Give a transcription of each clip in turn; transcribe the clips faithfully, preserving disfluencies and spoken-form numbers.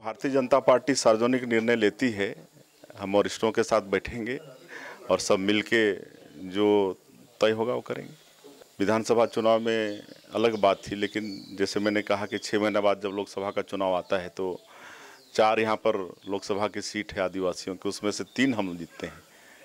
Bharatiya Janata party सार्वजनिक निर्णय लेती है, हम वरिष्ठों के साथ बैठेंगे और सब मिलके जो तय होगा वो करेंगे। विधानसभा चुनाव में अलग बात थी, लेकिन जैसे मैंने कहा कि छः महीने बाद जब लोकसभा का चुनाव आता है तो चार यहाँ पर लोकसभा की सीट है आदिवासियों की, उसमें से तीन हम जीतते हैं,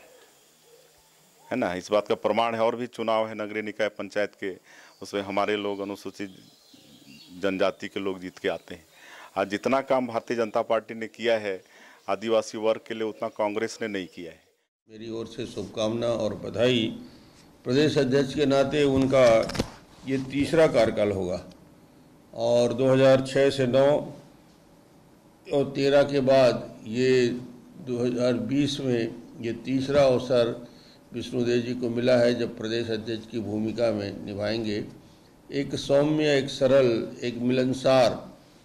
है ना। इस बात का प्रमाण है। और भी चुनाव है नगरीय निकाय पंचायत के, उसमें हमारे लोग अनुसूचित जनजाति के लोग जीत के आते हैं। आज जितना काम भारतीय जनता पार्टी ने किया है आदिवासी वर्ग के लिए, उतना कांग्रेस ने नहीं किया है। मेरी ओर से शुभकामना और बधाई। प्रदेश अध्यक्ष के नाते उनका ये तीसरा कार्यकाल होगा और दो हज़ार छह से नौ और तेरह के बाद ये दो हज़ार बीस में ये तीसरा अवसर विष्णुदेव जी को मिला है जब प्रदेश अध्यक्ष की भूमिका में निभाएंगे। एक सौम्य, एक सरल, एक मिलनसार,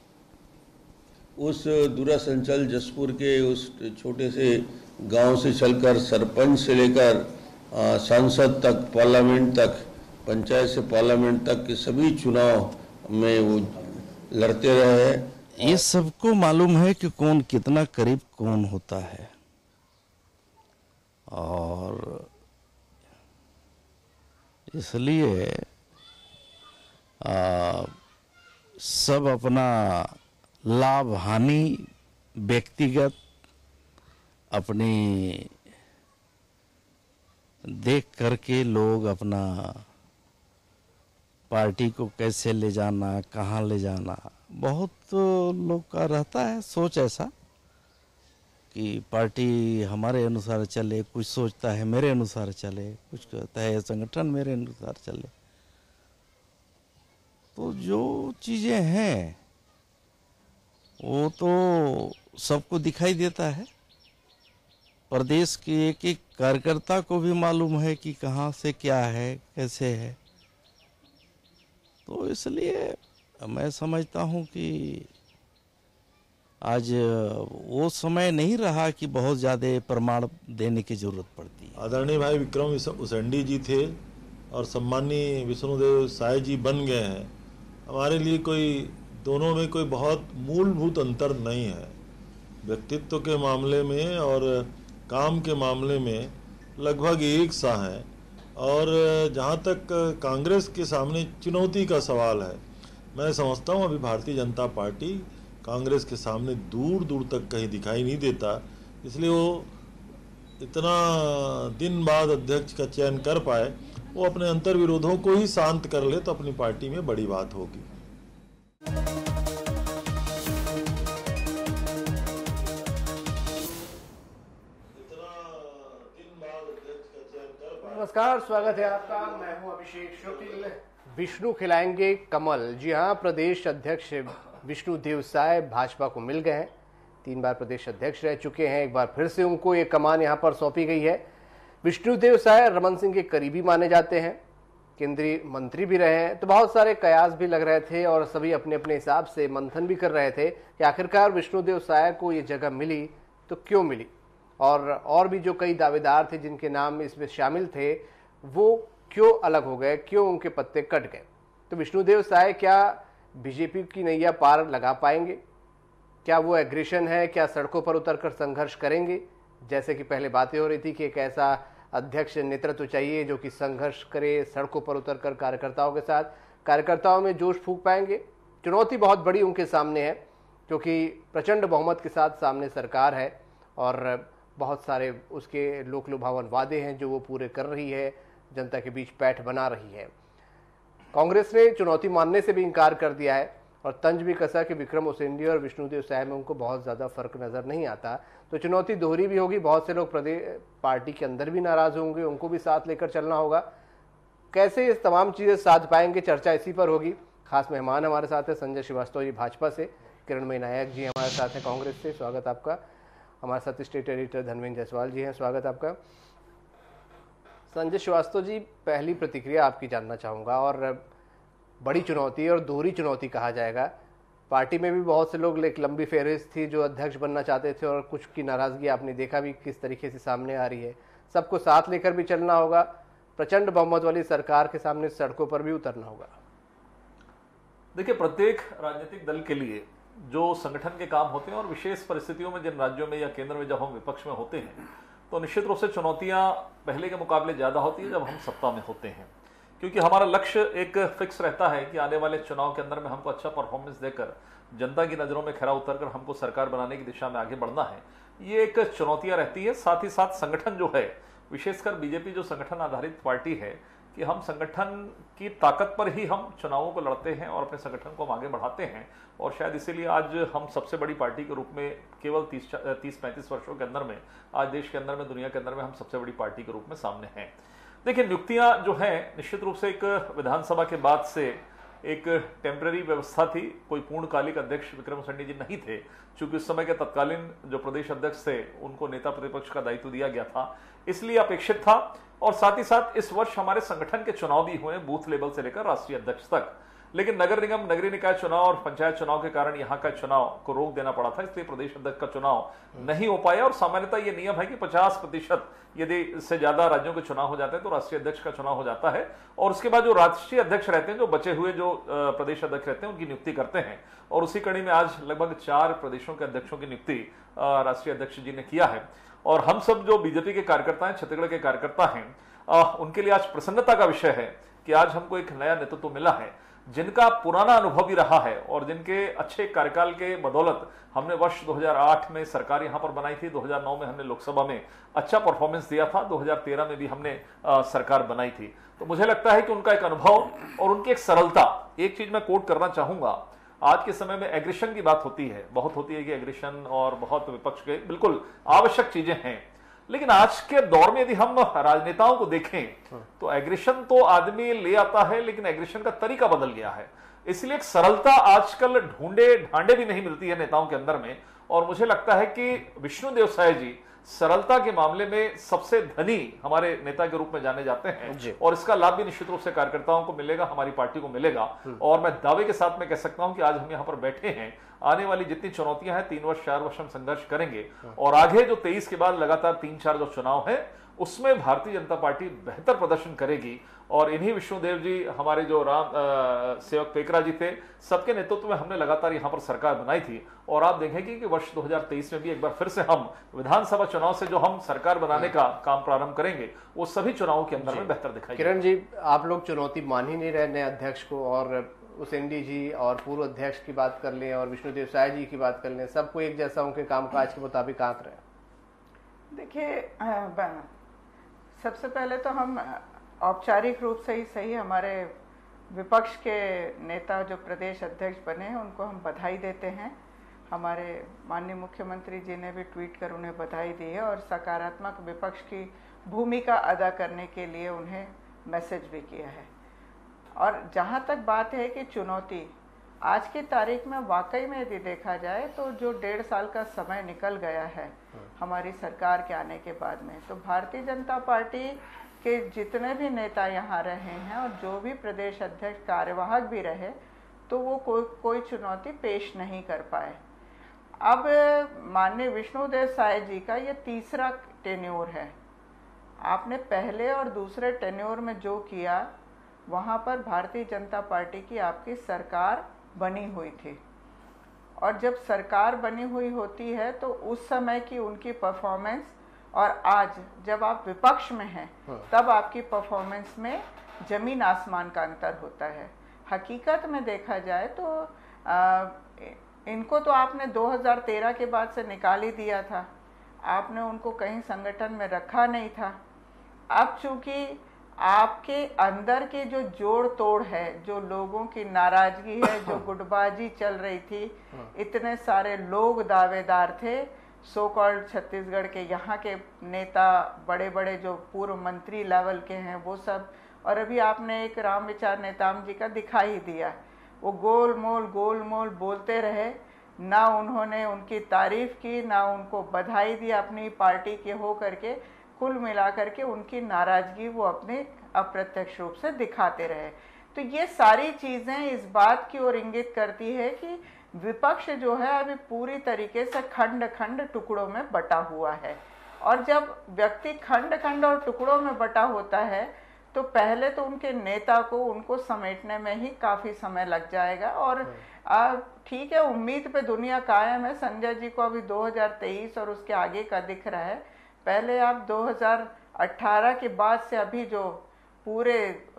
उस दूरसंचल जसपुर के उस छोटे से गांव से चलकर सरपंच से लेकर सांसद तक, पार्लियामेंट तक, पंचायत से पार्लियामेंट तक के सभी चुनाव में वो लड़ते रहे हैं। ये सबको मालूम है कि कौन कितना करीब कौन होता है, और इसलिए आ, सब अपना लाभ हानि व्यक्तिगत अपनी देख करके लोग अपना पार्टी को कैसे ले जाना, कहाँ ले जाना, बहुत लोग का रहता है सोच ऐसा कि पार्टी हमारे अनुसार चले, कुछ सोचता है मेरे अनुसार चले, कुछ कहता है संगठन मेरे अनुसार चले। तो जो चीज़ें हैं वो तो सबको दिखाई देता है। प्रदेश के एक एक कार्यकर्ता को भी मालूम है कि कहाँ से क्या है, कैसे है। तो इसलिए मैं समझता हूँ कि आज वो समय नहीं रहा कि बहुत ज़्यादा प्रमाण देने की जरूरत पड़ती है। आदरणीय भाई विक्रम उसेंडी जी थे और सम्मानीय विष्णुदेव साय जी बन गए हैं। हमारे लिए कोई दोनों में कोई बहुत मूलभूत अंतर नहीं है। व्यक्तित्व के मामले में और काम के मामले में लगभग एक सा है। और जहाँ तक कांग्रेस के सामने चुनौती का सवाल है, मैं समझता हूँ अभी भारतीय जनता पार्टी कांग्रेस के सामने दूर दूर तक कहीं दिखाई नहीं देता। इसलिए वो इतना दिन बाद अध्यक्ष का चयन कर पाए, वो अपने अंतर विरोधों को ही शांत कर ले तो अपनी पार्टी में बड़ी बात होगी। नमस्कार, स्वागत है आपका। मैं हूं अभिषेक शुक्ल। विष्णु खिलाएंगे कमल। जी हां, प्रदेश अध्यक्ष विष्णुदेव साय भाजपा को मिल गए हैं। तीन बार प्रदेश अध्यक्ष रह चुके हैं, एक बार फिर से उनको ये कमान यहां पर सौंपी गई है। विष्णुदेव साय रमन सिंह के करीबी माने जाते हैं, केंद्रीय मंत्री भी रहे हैं, तो बहुत सारे कयास भी लग रहे थे और सभी अपने अपने हिसाब से मंथन भी कर रहे थे कि आखिरकार विष्णुदेव साय को ये जगह मिली तो क्यों मिली, और और भी जो कई दावेदार थे जिनके नाम इसमें शामिल थे वो क्यों अलग हो गए, क्यों उनके पत्ते कट गए। तो विष्णुदेव साय क्या बीजेपी की नैया पार लगा पाएंगे? क्या वो एग्रेशन है? क्या सड़कों पर उतरकर संघर्ष करेंगे? जैसे कि पहले बातें हो रही थी कि एक ऐसा अध्यक्ष नेतृत्व चाहिए जो कि संघर्ष करे, सड़कों पर उतरकर कार्यकर्ताओं के साथ, कार्यकर्ताओं में जोश फूंक पाएंगे। चुनौती बहुत बड़ी उनके सामने है क्योंकि प्रचंड बहुमत के साथ सामने सरकार है और बहुत सारे उसके लोक लुभावन वादे हैं जो वो पूरे कर रही है, जनता के बीच पैठ बना रही है। कांग्रेस ने चुनौती मानने से भी इनकार कर दिया है और तंज भी कसा कि विक्रम उसेंडी और विष्णुदेव साय में उनको बहुत ज़्यादा फर्क नज़र नहीं आता। तो चुनौती दोहरी भी होगी। बहुत से लोग प्रदेश पार्टी के अंदर भी नाराज़ होंगे, उनको भी साथ लेकर चलना होगा। कैसे ये तमाम चीज़ें साध पाएंगे, चर्चा इसी पर होगी। खास मेहमान हमारे साथ है संजय श्रीवास्तव जी भाजपा से, किरणमयी नायक जी हमारे साथ हैं कांग्रेस से, स्वागत आपका। हमारे साथ स्टेट एडिटर धनवेंद्र जायसवाल जी हैं, स्वागत आपका। संजय श्रीवास्तव जी, पहली प्रतिक्रिया आपकी जानना चाहूँगा। और बड़ी चुनौती और दोहरी चुनौती कहा जाएगा, पार्टी में भी बहुत से लोग एक लंबी फहरिस्त थी जो अध्यक्ष बनना चाहते थे और कुछ की नाराजगी आपने देखा भी किस तरीके से सामने आ रही है। सबको साथ लेकर भी चलना होगा, प्रचंड बहुमत वाली सरकार के सामने सड़कों पर भी उतरना होगा। देखिए, प्रत्येक राजनीतिक दल के लिए जो संगठन के काम होते हैं और विशेष परिस्थितियों में जिन राज्यों में या केंद्र में जब हम विपक्ष में होते हैं तो निश्चित रूप से चुनौतियां पहले के मुकाबले ज्यादा होती है जब हम सत्ता में होते हैं, क्योंकि हमारा लक्ष्य एक फिक्स रहता है कि आने वाले चुनाव के अंदर में हमको अच्छा परफॉर्मेंस देकर जनता की नजरों में खरा उतरकर हमको सरकार बनाने की दिशा में आगे बढ़ना है। ये एक चुनौतियां रहती है। साथ ही साथ संगठन जो है, विशेषकर बीजेपी जो संगठन आधारित पार्टी है, कि हम संगठन की ताकत पर ही हम चुनावों को लड़ते हैं और अपने संगठन को हम आगे बढ़ाते हैं, और शायद इसीलिए आज हम सबसे बड़ी पार्टी के रूप में केवल तीस तीस पैंतीस वर्षों के अंदर में आज देश के अंदर में, दुनिया के अंदर में हम सबसे बड़ी पार्टी के रूप में सामने हैं। देखिए, नियुक्तियां जो हैं निश्चित रूप से एक विधानसभा के बाद से एक टेम्पररी व्यवस्था थी। कोई पूर्णकालिक अध्यक्ष विक्रम उसेंडी जी नहीं थे, क्योंकि उस समय के तत्कालीन जो प्रदेश अध्यक्ष थे उनको नेता प्रतिपक्ष का दायित्व दिया गया था, इसलिए अपेक्षित था। और साथ ही साथ इस वर्ष हमारे संगठन के चुनाव भी हुए, बूथ लेवल से लेकर राष्ट्रीय अध्यक्ष तक, लेकिन नगर निगम, नगरीय निकाय चुनाव और पंचायत चुनाव के कारण यहाँ का चुनाव को रोक देना पड़ा था, इसलिए प्रदेश अध्यक्ष का चुनाव नहीं हो पाया। और सामान्यतः ये नियम है कि पचास प्रतिशत यदि इससे ज्यादा राज्यों के चुनाव हो जाते हैं तो राष्ट्रीय अध्यक्ष का चुनाव हो जाता है, और उसके बाद जो राष्ट्रीय अध्यक्ष रहते हैं, जो बचे हुए जो प्रदेश अध्यक्ष रहते हैं, उनकी नियुक्ति करते हैं। और उसी कड़ी में आज लगभग चार प्रदेशों के अध्यक्षों की नियुक्ति राष्ट्रीय अध्यक्ष जी ने किया है। और हम सब जो बीजेपी के कार्यकर्ता हैं, छत्तीसगढ़ के कार्यकर्ता हैं, उनके लिए आज प्रसन्नता का विषय है कि आज हमको एक नया नेतृत्व मिला है, जिनका पुराना अनुभव भी रहा है और जिनके अच्छे कार्यकाल के बदौलत हमने वर्ष दो हज़ार आठ में सरकार यहां पर बनाई थी, दो हज़ार नौ में हमने लोकसभा में अच्छा परफॉर्मेंस दिया था, दो हज़ार तेरह में भी हमने आ, सरकार बनाई थी। तो मुझे लगता है कि उनका एक अनुभव और उनकी एक सरलता, एक चीज मैं कोट करना चाहूंगा, आज के समय में एग्रेशन की बात होती है, बहुत होती है कि एग्रेशन और बहुत विपक्ष के बिल्कुल आवश्यक चीजें हैं, लेकिन आज के दौर में यदि हम राजनेताओं को देखें तो एग्रेशन तो आदमी ले आता है, लेकिन एग्रेशन का तरीका बदल गया है। इसलिए एक सरलता आजकल ढूंढे ढांडे भी नहीं मिलती है नेताओं के अंदर में, और मुझे लगता है कि विष्णुदेव साय जी सरलता के मामले में सबसे धनी हमारे नेता के रूप में जाने जाते हैं, और इसका लाभ भी निश्चित रूप से कार्यकर्ताओं को मिलेगा, हमारी पार्टी को मिलेगा। और मैं दावे के साथ में कह सकता हूं कि आज हम यहां पर बैठे हैं, आने वाली जितनी चुनौतियां हैं, तीन वर्ष चार वर्ष हम संघर्ष करेंगे, और आगे जो तेईस के बाद लगातार तीन चार जो चुनाव है उसमें भारतीय जनता पार्टी बेहतर प्रदर्शन करेगी। और इन्हीं विष्णुदेव जी, हमारे जो राम आ, सेवक पेकरा जी थे, सबके नेतृत्व में हमने लगातार यहां पर सरकार बनाई थी, और आप देखेंगे कि वर्ष दो हज़ार तेईस में भी एक बार फिर से हम विधानसभा चुनाव से जो हम सरकार बनाने का काम प्रारंभ करेंगे, वो सभी चुनावों के अंदर में बेहतर दिखाई। किरण जी, आप लोग चुनौती मान ही नहीं रहे नए अध्यक्ष को, और उसेंडी जी और पूर्व अध्यक्ष की बात कर लें और विष्णुदेव साय जी की बात कर लें, सबको एक जैसा उनके कामकाज के मुताबिक आंक रहे। देखिए, सबसे पहले तो हम औपचारिक रूप से ही सही हमारे विपक्ष के नेता जो प्रदेश अध्यक्ष बने हैं उनको हम बधाई देते हैं। हमारे माननीय मुख्यमंत्री जी ने भी ट्वीट कर उन्हें बधाई दी है, और सकारात्मक विपक्ष की भूमिका अदा करने के लिए उन्हें मैसेज भी किया है। और जहाँ तक बात है कि चुनौती, आज की तारीख में वाकई में यदि देखा जाए तो जो डेढ़ साल का समय निकल गया है हमारी सरकार के आने के बाद में, तो भारतीय जनता पार्टी के जितने भी नेता यहाँ रहे हैं और जो भी प्रदेश अध्यक्ष कार्यवाहक भी रहे, तो वो कोई कोई चुनौती पेश नहीं कर पाए। अब माननीय विष्णुदेव साय जी का ये तीसरा टेन्योर है। आपने पहले और दूसरे टेन्योर में जो किया, वहाँ पर भारतीय जनता पार्टी की आपकी सरकार बनी हुई थी, और जब सरकार बनी हुई होती है तो उस समय की उनकी परफॉर्मेंस और आज जब आप विपक्ष में हैं तब आपकी परफॉर्मेंस में जमीन आसमान का अंतर होता है। हकीकत में देखा जाए तो आ, इनको तो आपने दो हज़ार तेरह के बाद से निकाल ही दिया था, आपने उनको कहीं संगठन में रखा नहीं था। अब चूंकि आपके अंदर के जो जोड़ तोड़ है, जो लोगों की नाराजगी है, जो गुटबाजी चल रही थी, इतने सारे लोग दावेदार थे, सो कॉल्ड छत्तीसगढ़ के यहाँ के नेता, बड़े बड़े जो पूर्व मंत्री लेवल के हैं वो सब, और अभी आपने एक राम विचार नेताम जी का दिखा ही दिया। वो गोल मोल गोल मोल बोलते रहे, ना उन्होंने उनकी तारीफ की, ना उनको बधाई दी अपनी पार्टी के हो करके। कुल मिलाकर के उनकी नाराजगी वो अपने अप्रत्यक्ष रूप से दिखाते रहे। तो ये सारी चीजें इस बात की ओर इंगित करती है कि विपक्ष जो है अभी पूरी तरीके से खंड खंड टुकड़ों में बटा हुआ है, और जब व्यक्ति खंड खंड और टुकड़ों में बटा होता है तो पहले तो उनके नेता को उनको समेटने में ही काफी समय लग जाएगा, और ठीक है, उम्मीद पे दुनिया कायम है। संजय जी को अभी दो हज़ार तेईस और उसके आगे का दिख रहा है। पहले आप दो हज़ार अठारह के बाद से अभी जो पूरे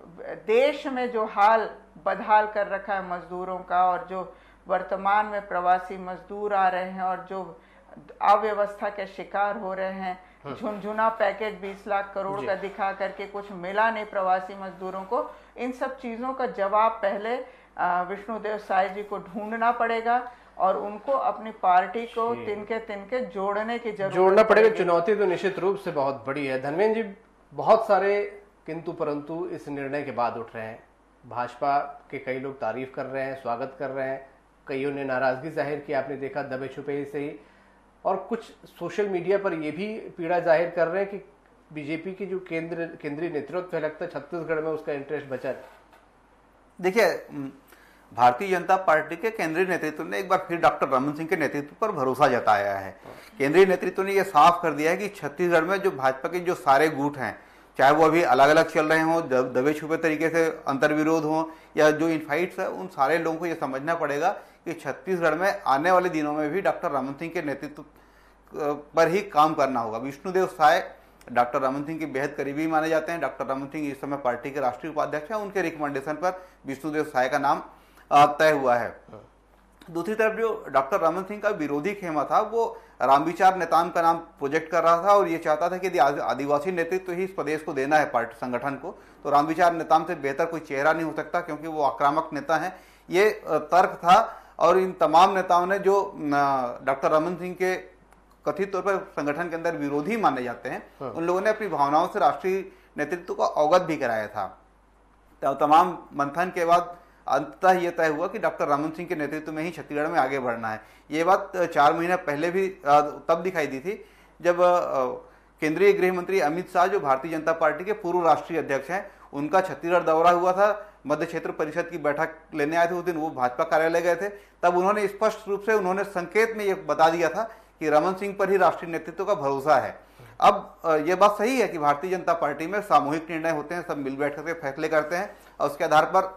देश में जो हाल बदहाल कर रखा है मजदूरों का, और जो वर्तमान में प्रवासी मजदूर आ रहे हैं और जो अव्यवस्था के शिकार हो रहे हैं, झुनझुना पैकेज बीस लाख करोड़ का दिखा करके कुछ मिला नहीं प्रवासी मजदूरों को। इन सब चीजों का जवाब पहले विष्णुदेव साय जी को ढूंढना पड़ेगा और उनको अपनी पार्टी को तिनके तिनके जोड़ने की जरूरत जोड़ना पड़ेगा। चुनौती तो निश्चित रूप से बहुत बड़ी है। धर्मेंद्र जी, बहुत सारे किंतु परंतु इस निर्णय के बाद उठ रहे हैं। भाजपा के कई लोग तारीफ कर रहे हैं, स्वागत कर रहे हैं, कईयों ने नाराजगी जाहिर की, आपने देखा दबे छुपे से ही, और कुछ सोशल मीडिया पर यह भी पीड़ा जाहिर कर रहे हैं कि बीजेपी की जो केंद्र केंद्रीय नेतृत्व है, लगता है छत्तीसगढ़ में उसका इंटरेस्ट बचा है। देखिए, भारतीय जनता पार्टी के केंद्रीय नेतृत्व ने एक बार फिर डॉक्टर रमन सिंह के नेतृत्व पर भरोसा जताया है। केंद्रीय नेतृत्व ने यह साफ कर दिया है कि छत्तीसगढ़ में जो भाजपा के जो सारे गुट हैं, चाहे वो अभी अलग अलग चल रहे हों, दबे छुपे तरीके से अंतर्विरोध हो या जो इनफाइट्स है, उन सारे लोगों को ये समझना पड़ेगा कि छत्तीसगढ़ में आने वाले दिनों में भी डॉक्टर रमन सिंह के नेतृत्व पर ही काम करना होगा। विष्णुदेव साय डॉक्टर रमन सिंह के बेहद करीबी माने जाते हैं। डॉक्टर रमन सिंह इस समय पार्टी के राष्ट्रीय उपाध्यक्ष हैं। उनके रिकमेंडेशन पर विष्णुदेव साय का नाम तय हुआ है। दूसरी तरफ जो डॉक्टर रमन सिंह का विरोधी खेमा था, वो रामविचार नेताम का नाम प्रोजेक्ट कर रहा था और ये चाहता था कि यदि आदिवासी नेतृत्व तो ही इस प्रदेश को देना है पार्टी संगठन को, तो रामविचार नेताम से बेहतर कोई चेहरा नहीं हो सकता, क्योंकि वो आक्रामक नेता हैं। ये तर्क था और इन तमाम नेताओं ने जो डॉक्टर रमन सिंह के कथित तौर पर संगठन के अंदर विरोधी माने जाते हैं, हाँ। उन लोगों ने अपनी भावनाओं से राष्ट्रीय नेतृत्व को अवगत भी कराया था। तो तमाम मंथन के बाद अंततः यह तय हुआ कि डॉक्टर रमन सिंह के नेतृत्व में ही छत्तीसगढ़ में आगे बढ़ना है। ये बात चार महीने पहले भी तब दिखाई दी थी जब केंद्रीय गृह मंत्री अमित शाह, जो भारतीय जनता पार्टी के पूर्व राष्ट्रीय अध्यक्ष हैं, उनका छत्तीसगढ़ दौरा हुआ था। मध्य क्षेत्र परिषद की बैठक लेने आए थे उस दिन, वो भाजपा कार्यालय गए थे। तब उन्होंने स्पष्ट रूप से उन्होंने संकेत में ये बता दिया था कि रमन सिंह पर ही राष्ट्रीय नेतृत्व का भरोसा है। अब यह बात सही है कि भारतीय जनता पार्टी में सामूहिक निर्णय होते हैं, सब मिल बैठ करके फैसले करते हैं और उसके आधार पर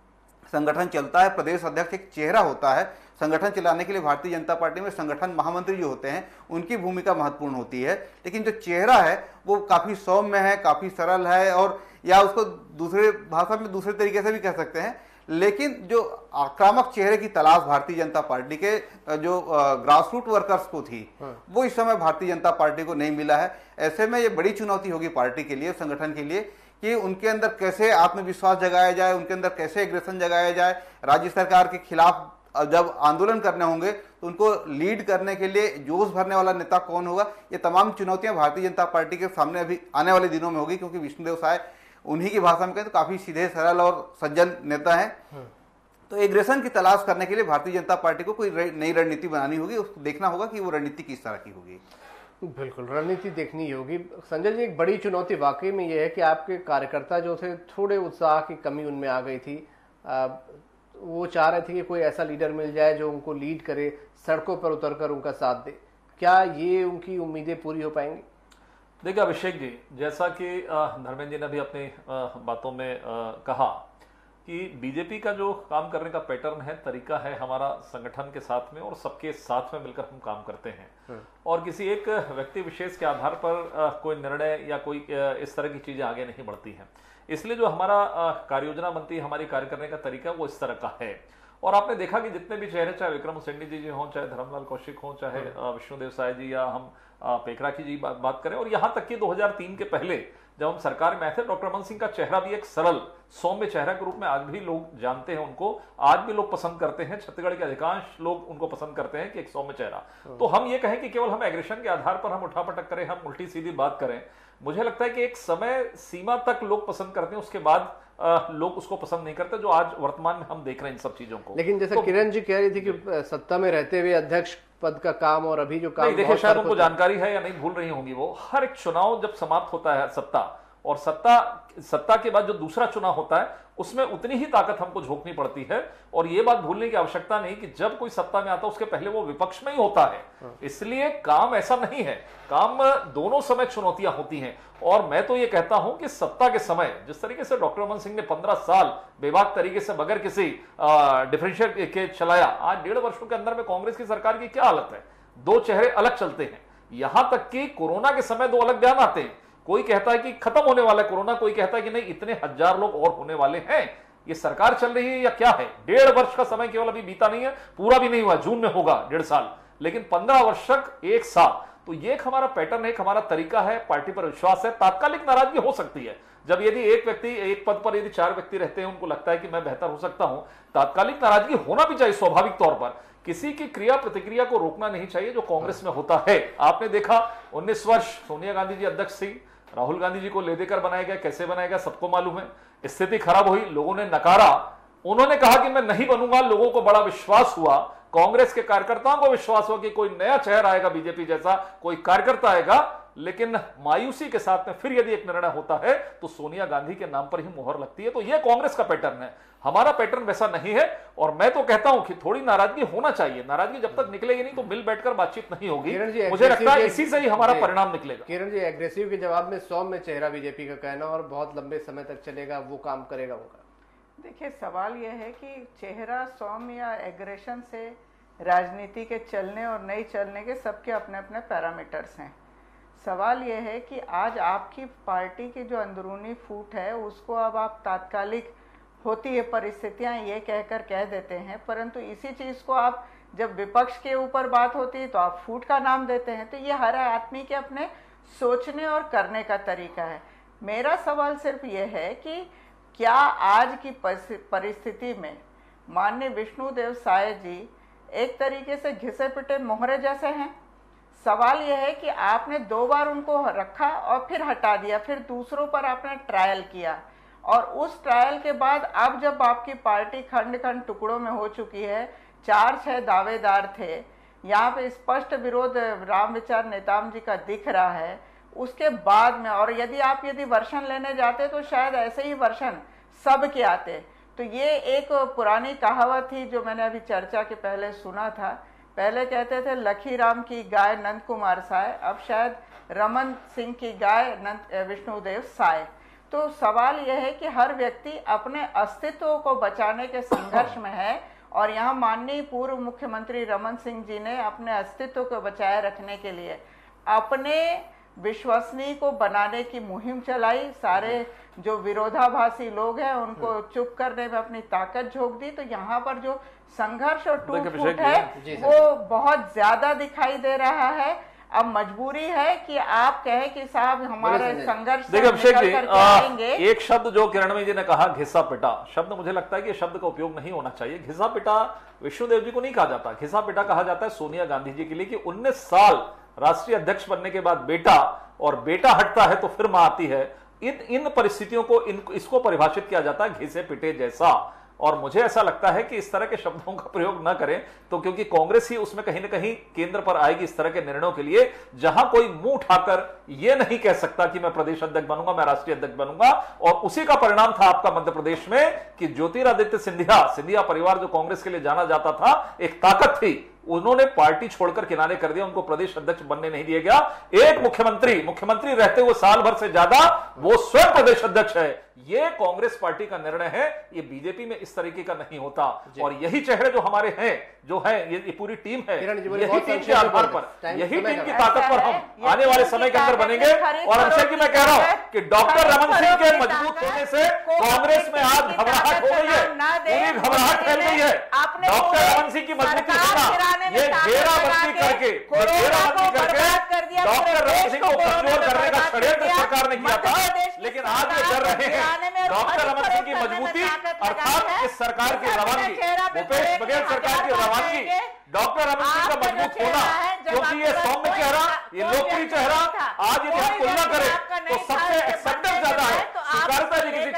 संगठन चलता है। प्रदेश अध्यक्ष एक चेहरा होता है। संगठन चलाने के लिए भारतीय जनता पार्टी में संगठन महामंत्री जो होते हैं, उनकी भूमिका महत्वपूर्ण होती है। लेकिन जो चेहरा है वो काफी सौम्य है, काफी सरल है, और या उसको दूसरे भाषा में दूसरे तरीके से भी कह सकते हैं। लेकिन जो आक्रामक चेहरे की तलाश भारतीय जनता पार्टी के जो ग्रास रूट वर्कर्स को थी, वो इस समय भारतीय जनता पार्टी को नहीं मिला है। ऐसे में ये बड़ी चुनौती होगी पार्टी के लिए, संगठन के लिए, कि उनके अंदर कैसे आत्मविश्वास जगाया जाए, उनके अंदर कैसे एग्रेशन जगाया जाए। राज्य सरकार के खिलाफ जब आंदोलन करने होंगे तो उनको लीड करने के लिए जोश भरने वाला नेता कौन होगा, ये तमाम चुनौतियां भारतीय जनता पार्टी के सामने अभी आने वाले दिनों में होगी। क्योंकि विष्णुदेव साय उन्हीं की भाषा में कहें तो काफी सीधे सरल और सज्जन नेता है। तो एग्रेशन की तलाश करने के लिए भारतीय जनता पार्टी को कोई नई रणनीति बनानी होगी। उसको देखना होगा कि वो रणनीति किस तरह की होगी। बिल्कुल, रणनीति देखनी होगी। संजय जी, एक बड़ी चुनौती वाकई में यह है कि आपके कार्यकर्ता जो थे, थोड़े उत्साह की कमी उनमें आ गई थी। आ, वो चाह रहे थे कि कोई ऐसा लीडर मिल जाए जो उनको लीड करे, सड़कों पर उतरकर उनका साथ दे। क्या ये उनकी उम्मीदें पूरी हो पाएंगी? देखिए अभिषेक जी, जैसा कि धर्मेंद्र जी ने भी अपनी बातों में कहा कि बीजेपी का जो काम करने का पैटर्न है, तरीका है, हमारा संगठन के साथ में और सबके साथ में मिलकर हम काम करते हैं और किसी एक व्यक्ति विशेष के आधार पर कोई निर्णय या कोई इस तरह की चीजें आगे नहीं बढ़ती हैं। इसलिए जो हमारा कार्य योजना बनती है, हमारी कार्य करने का तरीका वो इस तरह का है। और आपने देखा कि जितने भी चेहरे, चाहे विक्रम उसेंडी जी जी हों, चाहे धर्मलाल कौशिक हों, चाहे विष्णुदेव साय जी या हम पेखराखी जी बात, बात करें, और यहाँ तक कि दो हज़ार तीन के पहले जब हम सरकार में आए थे, डॉक्टर रमन सिंह का चेहरा भी एक सरल सौम्य चेहरा के रूप में आज भी लोग जानते हैं उनको, आज भी लोग पसंद करते हैं। छत्तीसगढ़ के अधिकांश लोग उनको पसंद करते हैं कि एक सौम्य चेहरा। तो हम ये कहें कि केवल हम एग्रेशन के आधार पर हम उठापटक करें, हम उल्टी सीधी बात करें, मुझे लगता है कि एक समय सीमा तक लोग पसंद करते हैं, उसके बाद आ, लोग उसको पसंद नहीं करते, जो आज वर्तमान में हम देख रहे हैं इन सब चीजों को। लेकिन जैसे तो, किरण जी कह रही थी कि सत्ता में रहते हुए अध्यक्ष पद का काम और अभी जो काम, देखिए शायद उनको जानकारी है या नहीं, भूल रही होंगी वो, हर एक चुनाव जब समाप्त होता है सत्ता, और सत्ता सत्ता के बाद जो दूसरा चुनाव होता है उसमें उतनी ही ताकत हमको झोंकनी पड़ती है। और यह बात भूलने की आवश्यकता नहीं कि जब कोई सत्ता में आता है उसके पहले वो विपक्ष में ही होता है। इसलिए काम ऐसा नहीं है, काम दोनों समय चुनौतियां होती हैं। और मैं तो ये कहता हूं कि सत्ता के समय जिस तरीके से डॉक्टर रमन सिंह ने पंद्रह साल बेबाक तरीके से बगैर किसी डिफरेंशियल के चलाया, आज डेढ़ वर्षों के अंदर में कांग्रेस की सरकार की क्या हालत है। दो चेहरे अलग चलते हैं, यहां तक कि कोरोना के समय दो अलग बयान आते हैं। कोई कहता है कि खत्म होने वाला है कोरोना, कोई कहता है कि नहीं इतने हजार लोग और होने वाले हैं। ये सरकार चल रही है या क्या है? डेढ़ वर्ष का समय केवल अभी बीता नहीं है, पूरा भी नहीं हुआ, जून में होगा डेढ़ साल, लेकिन पंद्रह वर्षक एक साल। तो ये एक हमारा पैटर्न है, एक हमारा तरीका है, पार्टी पर विश्वास है। तात्कालिक नाराजगी हो सकती है, जब यदि एक व्यक्ति एक पद पर यदि चार व्यक्ति रहते हैं, उनको लगता है कि मैं बेहतर हो सकता हूं, तात्कालिक नाराजगी होना भी चाहिए स्वाभाविक तौर पर। किसी की क्रिया प्रतिक्रिया को रोकना नहीं चाहिए, जो कांग्रेस में होता है। आपने देखा उन्नीस वर्ष सोनिया गांधी जी अध्यक्ष थी, राहुल गांधी जी को ले देकर बनाया गया, कैसे बनाया गया सबको मालूम है। स्थिति खराब हुई, लोगों ने नकारा, उन्होंने कहा कि मैं नहीं बनूंगा, लोगों को बड़ा विश्वास हुआ, कांग्रेस के कार्यकर्ताओं को विश्वास हुआ कि कोई नया चेहरा आएगा, बीजेपी जैसा कोई कार्यकर्ता आएगा। लेकिन मायूसी के साथ में फिर यदि एक निर्णय होता है तो सोनिया गांधी के नाम पर ही मुहर लगती है। तो यह कांग्रेस का पैटर्न है, हमारा पैटर्न वैसा नहीं है। और मैं तो कहता हूं कि थोड़ी नाराजगी होना चाहिए, नाराजगी जब तक निकलेगी नहीं तो मिल बैठकर बातचीत नहीं होगी। मुझे लगता है इसी से ही हमारा परिणाम निकलेगा। किरण जी, एग्रेसिव के जवाब में सौम्य चेहरा बीजेपी का कहना और बहुत लंबे समय तक चलेगा, वो काम करेगा उनका। देखिए, सवाल यह है कि चेहरा सौम्य या एग्रेशन से राजनीति के चलने और नहीं चलने के सबके अपने अपने पैरामीटर्स हैं। सवाल यह है कि आज आपकी पार्टी की जो अंदरूनी फूट है उसको अब आप तात्कालिक होती है परिस्थितियां ये कहकर कह देते हैं, परंतु इसी चीज़ को आप जब विपक्ष के ऊपर बात होती है तो आप फूट का नाम देते हैं। तो ये हर आदमी के अपने सोचने और करने का तरीका है। मेरा सवाल सिर्फ ये है कि क्या आज की परिस्थिति में माननीय विष्णुदेव साय जी एक तरीके से घिसे पिटे मोहरे जैसे हैं? सवाल यह है कि आपने दो बार उनको रखा और फिर हटा दिया, फिर दूसरों पर आपने ट्रायल किया, और उस ट्रायल के बाद अब जब आपकी पार्टी खंड खंड टुकड़ों में हो चुकी है, चार छह दावेदार थे, यहाँ पे स्पष्ट विरोध राम विचार नेताम जी का दिख रहा है। उसके बाद में और यदि आप यदि वर्षन लेने जाते तो शायद ऐसे ही वर्षन सब के आते। तो ये एक पुरानी कहावत थी जो मैंने अभी चर्चा के पहले सुना था। पहले कहते थे लखी राम की गाय नंद कुमार साय, अब शायद रमन सिंह की गाय नंद विष्णुदेव साय। तो सवाल यह है कि हर व्यक्ति अपने अस्तित्व को बचाने के संघर्ष में है, और यहाँ माननीय पूर्व मुख्यमंत्री रमन सिंह जी ने अपने अस्तित्व को बचाए रखने के लिए अपने विश्वसनीय को बनाने की मुहिम चलाई। सारे जो विरोधाभासी लोग हैं उनको चुप करने में अपनी ताकत झोंक दी। तो यहाँ पर जो संघर्ष और टूट फूट है वो बहुत ज्यादा दिखाई दे रहा है। अब मजबूरी है कि आप कहें कि साहब हमारे संघर्ष देखिए अभिषेक जी, एक शब्द जो किरणमयी जी ने कहा घिसा पिटा शब्द, मुझे लगता है कि शब्द का उपयोग नहीं होना चाहिए। घिसा पिटा विष्णुदेव जी को नहीं कहा जाता, घिसा पिटा कहा जाता है सोनिया गांधी जी के लिए कि उन्नीस साल राष्ट्रीय अध्यक्ष बनने के बाद बेटा, और बेटा हटता है तो फिर मां आती है। इन इन परिस्थितियों को इन इसको परिभाषित किया जाता है घिसे पिटे जैसा। और मुझे ऐसा लगता है कि इस तरह के शब्दों का प्रयोग न करें, तो क्योंकि कांग्रेस ही उसमें कहीं ना कहीं केंद्र पर आएगी इस तरह के निर्णयों के लिए, जहां कोई मुंह उठाकर यह नहीं कह सकता कि मैं प्रदेश अध्यक्ष बनूंगा, मैं राष्ट्रीय अध्यक्ष बनूंगा। और उसी का परिणाम था आपका मध्य प्रदेश में कि ज्योतिरादित्य सिंधिया, सिंधिया परिवार जो कांग्रेस के लिए जाना जाता था, एक ताकत थी, उन्होंने पार्टी छोड़कर किनारे कर दिया, उनको प्रदेश अध्यक्ष बनने नहीं दिया गया। एक मुख्यमंत्री मुख्यमंत्री रहते हुए साल भर से ज्यादा वो स्वयं प्रदेश अध्यक्ष है। ये कांग्रेस पार्टी का निर्णय है, ये बीजेपी में इस तरीके का नहीं होता। और यही चेहरे जो हमारे हैं, जो है ये, ये पूरी टीम है, यही टीम के आधार पर, यही टीम की ताकत पर हम आने वाले समय के अंदर बनेंगे। और अभिषेक जी मैं कह रहा हूं कि डॉक्टर रमन सिंह के मजबूत होने से कांग्रेस में आज घबराहट हो गई है, पूरी घबराहट फैल गई है। डॉक्टर रमन सिंह की मजबूती होना, ये घेराबंदी करके घेराबंदी करके डॉक्टर रमन सिंह को कमजोर करने का षड्यंत्र सरकार ने किया था, लेकिन आज वे डर रहे हैं। डॉक्टर रमन सिंह की मजबूती अर्थात इस सरकार की रवानगी, भूपेश बघेल सरकार की रवानगी, डॉक्टर रमन सिंह का मजबूत होना, क्योंकि ये सौम्य चेहरा, ये लोकप्रिय चेहरा, आज यदि हम तुलना करें तो सबसे एक्सेप्टेंस ज्यादा है, स्वीकारता है किसी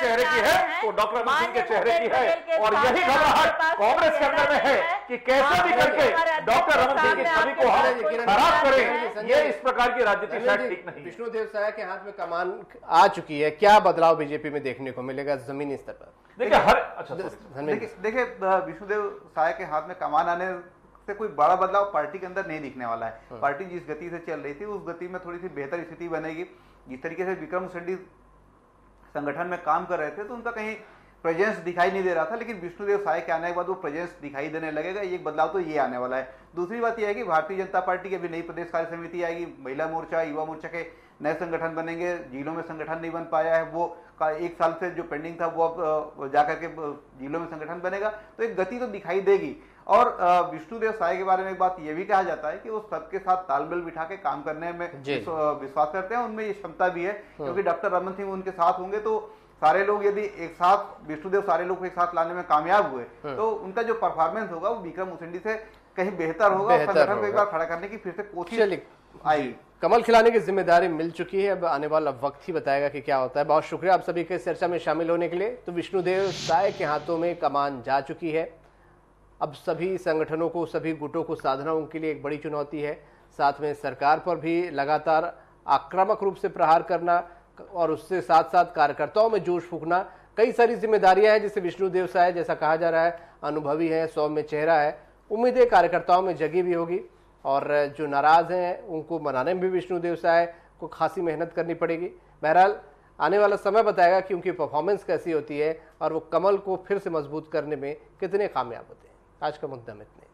चेहरे की है तो डॉक्टर रमन सिंह के चेहरे की है। और यही घबराहट कांग्रेस के अंदर में है कि कैसे भी करके डॉक्टर रमन सिंह की छवि को हम खराब करें। ये इस प्रकार की राजनीति शायद ठीक नहीं। विष्णुदेव साय के हाथ में कमान आ चुकी है, क्या बदलाव बीजेपी में देखने को मिलेगा जमीनी स्तर पर? देखिए हर अच्छा देखिए विष्णुदेव साय के हाथ में कमान आने से कोई बड़ा बदलाव पार्टी के अंदर नहीं दिखने वाला है। पार्टी जिस गति से चल रही थी उस गति में थोड़ी सी बेहतर स्थिति बनेगी। जिस तरीके से विक्रम उसेंडी संगठन में काम कर रहे थे तो उनका कहीं प्रेजेंस दिखाई नहीं दे रहा था, लेकिन विष्णुदेव साय के आने के बाद वो प्रेजेंस दिखाई देने लगेगा। एक बदलाव तो ये आने वाला है। दूसरी बात यह है कि भारतीय जनता पार्टी की अभी नई प्रदेश कार्य समिति आएगी, महिला मोर्चा युवा मोर्चा के नए संगठन बनेंगे, जिलों में संगठन नहीं बन पाया है, वो का एक साल से जो पेंडिंग था वो अब जाकर के जिलों में संगठन बनेगा, तो एक गति तो दिखाई देगी। और विष्णुदेव साय के बारे में एक बात यह भी कहा जाता है कि वो सबके साथ तालमेल बिठा के काम करने में विश्वास करते हैं, उनमें ये क्षमता भी है, क्योंकि डॉक्टर रमन सिंह उनके साथ होंगे तो सारे लोग यदि एक साथ विष्णुदेव सारे लोग एक साथ लाने में कामयाब हुए तो उनका जो परफॉर्मेंस होगा वो विक्रम उसेंडी से कहीं बेहतर होगा, संगठन को एक बार खड़ा करने की फिर से कोशिश आएगी। कमल खिलाने की जिम्मेदारी मिल चुकी है, अब आने वाला वक्त ही बताएगा कि क्या होता है। बहुत शुक्रिया आप सभी के इस चर्चा में शामिल होने के लिए। तो विष्णुदेव साय के हाथों में कमान जा चुकी है, अब सभी संगठनों को सभी गुटों को साधना उनके लिए एक बड़ी चुनौती है। साथ में सरकार पर भी लगातार आक्रामक रूप से प्रहार करना और उससे साथ साथ कार्यकर्ताओं में जोश फूंकना, कई सारी जिम्मेदारियां हैं जिसे विष्णुदेव साय जैसा कहा जा रहा है अनुभवी है, सौम्य चेहरा है, उम्मीदें कार्यकर्ताओं में जगी भी होगी। और जो नाराज हैं उनको मनाने में भी विष्णुदेव साय को खासी मेहनत करनी पड़ेगी। बहरहाल आने वाला समय बताएगा कि उनकी परफॉर्मेंस कैसी होती है और वो कमल को फिर से मजबूत करने में कितने कामयाब होते हैं। आज का मुद्दा में इतने।